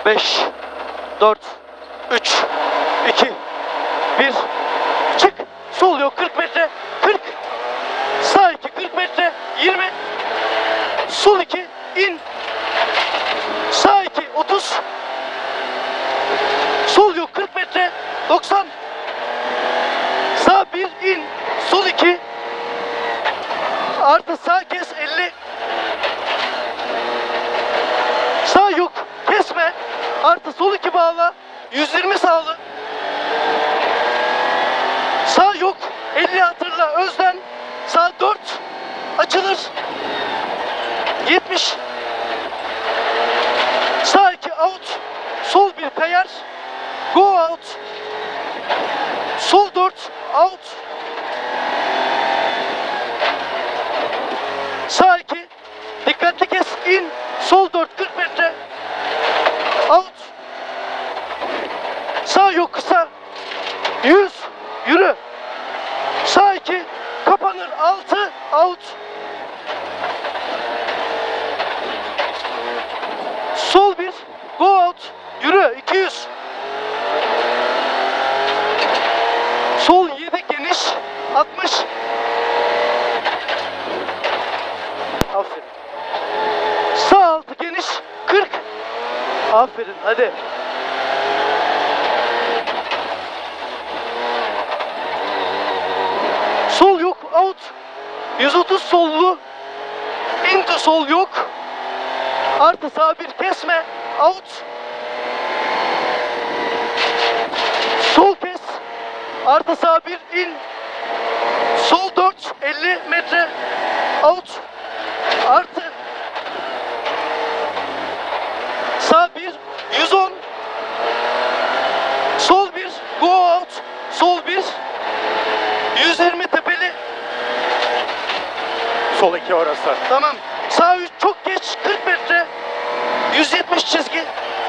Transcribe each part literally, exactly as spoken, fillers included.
beş, dört, üç, iki, bir. Çık. Sol yok kırk metre. kırk. Sağ iki kırk metre. yirmi. Sol iki in. Sağ iki otuz. Sol yok kırk metre. doksan. Sağ bir in. Sol iki. Artı sağ kes elli. Sağ yok kesme. Artı sol iki bağla. yüz yirmi sağlı. Sağ yok elli hatırla özden. Sağ dört açılır. yetmiş. Sağ iki out. Sol bir kayar. Go out. Sol dört out. Sağ iki dikkatli kes in. Sol dört kırk metre. Out. Sağ yok kısa. yüz yürü. Sağ iki kapanır altı out. Sol bir go out. Yürü iki yüz. Sol yedi geniş altmış. Aferin. Sağ altı geniş kırk. Aferin hadi. Sol yok out. yüz otuz sollu. Into sol yok. Artı sağ bir kesme out. Sol kes. Artı sağ bir in. Sol dört elli metre out. Artı sağ bir yüz on. Sol bir go out. Sol bir yüz yirmi tepeli. Sol iki orası. Tamam. Sağ üç çok geç kırk metre. yüz yetmiş çizgi.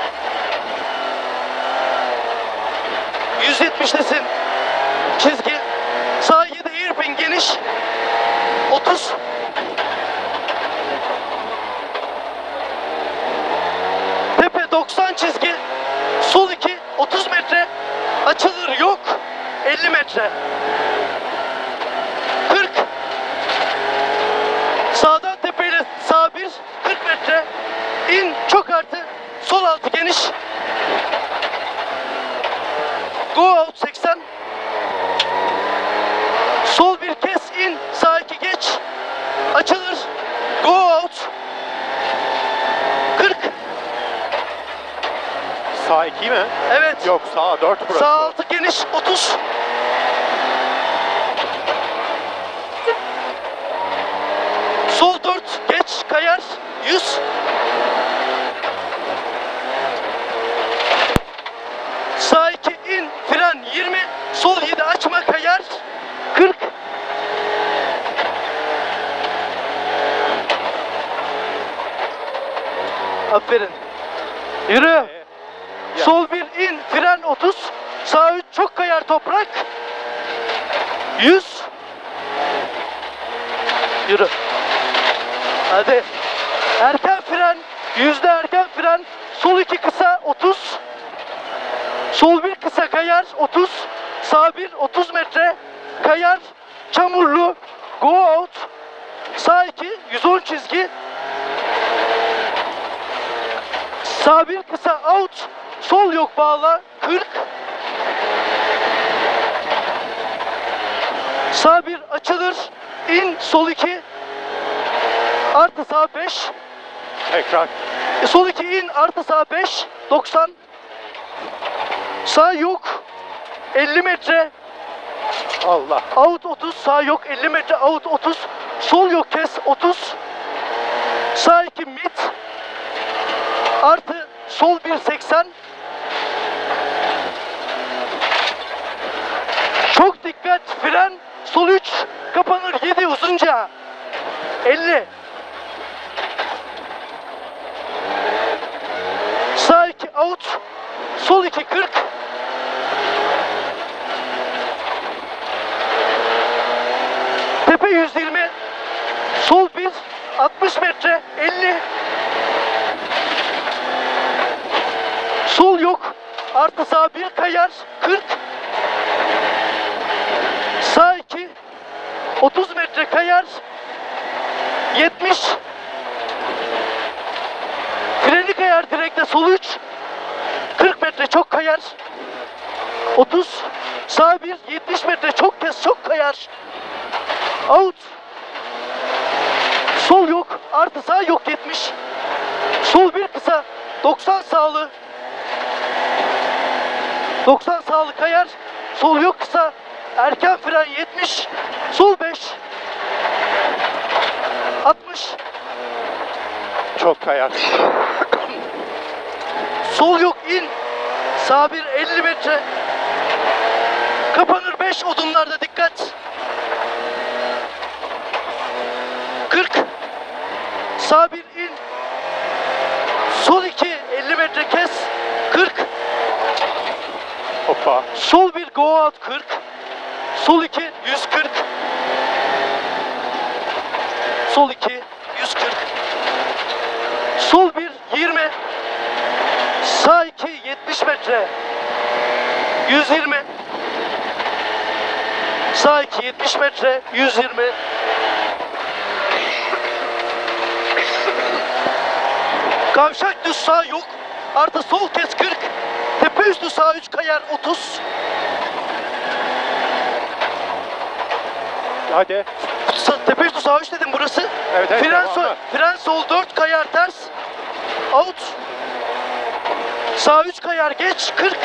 yüz yetmiştesin. Çizgi. Sağ yedi airpin geniş. otuz. Tepe doksan çizgi. Sol iki otuz metre. Açılır yok. elli metre. kırk. Sağdan tepeyle sağ bir kırk metre. İn çok artı. Sol altı geniş. Go out seksen. Sol bir kes in. Sağ iki geç. Açılır. Go out. kırk. Sağ iki mi? Evet. Yok sağ dört burası. Sağ altı geniş otuz. Sol dört geç kayar yüz. Sağ iki in fren yirmi. Sol yedi açma kayar kırk. Aferin. Yürü. Ee, Sol bir in fren otuz. Sağ üç çok kayar toprak. yüz. Yürü. Hadi. Erken fren. Yüzde erken fren. Sol iki kısa otuz. Sol bir kısa kayar otuz. Sağ bir otuz metre. Kayar. Çamurlu. Go out. Sağ iki yüz on çizgi. Sağ bir kısa out. Sol yok bağla kırk. Sağ bir açılır. İn sol iki. Artı sağ beş. Tekrar. E, sol iki in artı sağ beş. doksan. Sağ yok. elli metre. Allah. Out otuz. Sağ yok elli metre. Out otuz. Sol yok kes otuz. Sağ iki mid. Artı sol bir seksen. Çok dikkat fren. Sol üç kapanır yedi uzunca. elli. Sağ iki out. Sol iki kırk. Tepe yüz yirmi. Sol bir altmış metre elli. Sol yok. Artı sağ bir kayar. kırk. Sağ iki. otuz metre kayar. yetmiş. Freni kayar direkte, sol üç. kırk metre çok kayar. otuz. Sağ bir. yetmiş metre çok kes, çok kayar. Out. Sol yok. Artı sağ yok, yetmiş. Sol bir kısa. doksan sağlı. doksan sağlı kayar. Sol yok kısa. Erken fren yetmiş. Sol beş. altmış. Çok kayar. Sol yok, in. Sağ bir elli metre. Kapanır beş, odunlarda dikkat. kırk. Sağ bir in. Sol iki elli metre kes. kırk. Hoppa. Sol bir go out kırk. Sol iki yüz kırk. Sol iki yüz kırk. Sol bir yirmi. Sağ iki yetmiş metre. yüz yirmi. Sağ iki yetmiş metre. yüz yirmi. Kavşak düz sağ yok. Artı sol kes kırk. Tepe üstü sağ üç kayar otuz. Hadi. Sa- Tepe üstü sağ üç dedim burası. Evet, evet, Fren, devamlı. sol, fren sol dört kayar ters. Out. Sağ üç kayar geç kırk.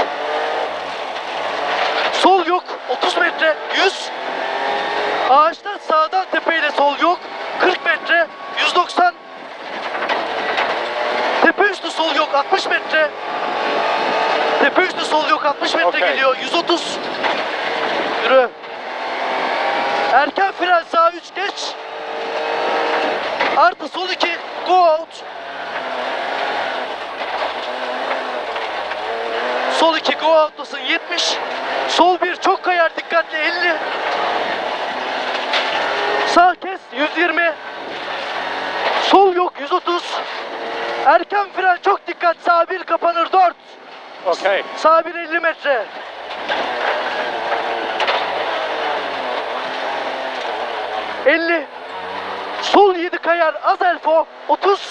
Sol yok otuz metre yüz. Ağaçtan sağdan tepeyle sol yok kırk metre yüz doksan. Tepe üstü sol yok altmış metre. Tepe üstü sol yok altmış metre Okay. geliyor yüz otuz. Yürü. Erken fren sağ üç geç. Artı sol iki go out. Sol iki go out'lasın yetmiş. Sol bir çok kayar dikkatli elli. Sağ kes yüz yirmi. Sol yok yüz otuz. Erken fren çok dikkat, sağ bir kapanır dört. Okey. Sağ bir elli metre. elli. Sol yedi kayar az elfo otuz.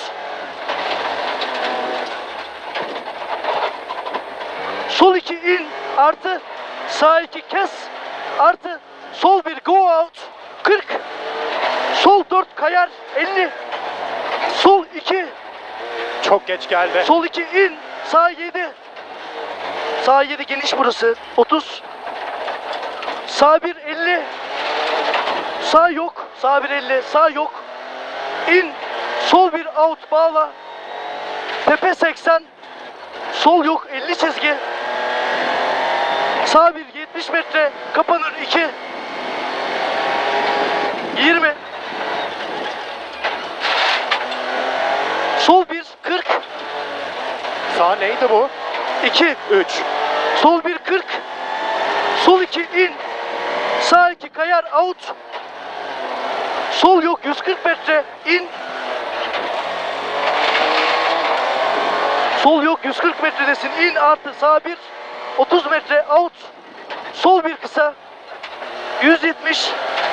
Sol iki in artı sağ iki kes artı sol bir go out kırk. Sol dört kayar elli. Sol iki. Çok geç geldi. Sol iki in. Sağ yedi. Sağ yedi geniş burası. otuz. Sağ bir elli. Sağ yok. Sağ bir elli. Sağ yok. İn. Sol bir out bağla. Tepe seksen. Sol yok elli çizgi. Sağ bir yetmiş metre. Kapanır iki. yirmi. Sol bir kırk. Sağ neydi bu? iki. üç. Sol bir kırk. Sol iki in. Sağ iki kayar out. Sol yok yüz kırk metre in. Sol yok yüz kırk metredesin in artı sağ bir otuz metre out. Sol bir kısa yüz yetmiş.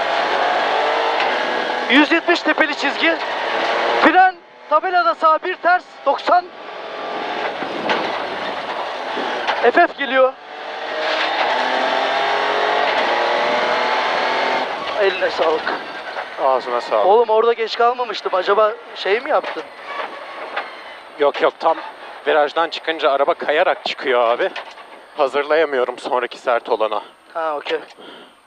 yüz yetmiş tepeli çizgi. Fren tabelada sağ bir ters doksan. F F geliyor. Eline sağlık. Ağzına sağlık. Oğlum orada geç kalmamıştım. Acaba şey mi yaptın? Yok yok, tam virajdan çıkınca araba kayarak çıkıyor abi. Hazırlayamıyorum sonraki sert olana. Ha okey.